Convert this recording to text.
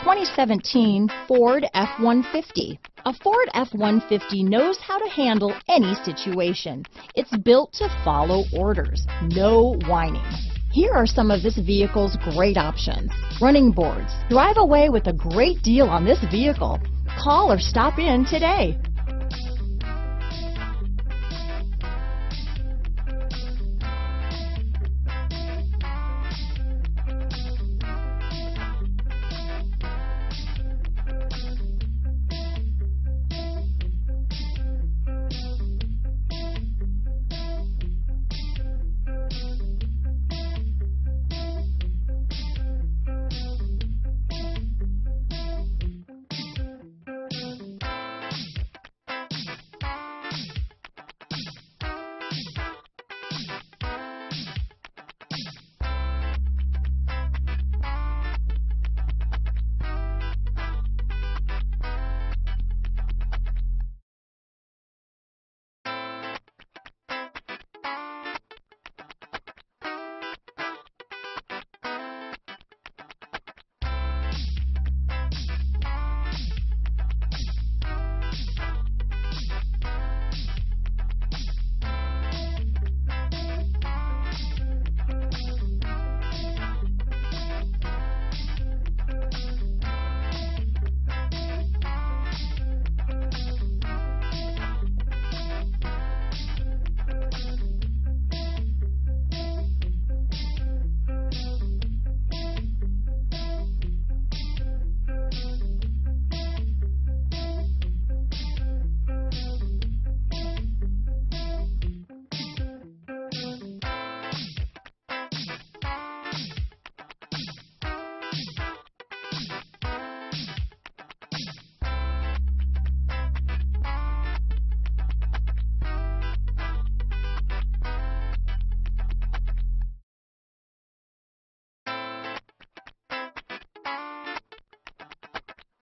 2017 Ford F-150. A Ford F-150 knows how to handle any situation. It's built to follow orders, no whining. Here are some of this vehicle's great options: running boards. Drive away with a great deal on this vehicle. Call or stop in today.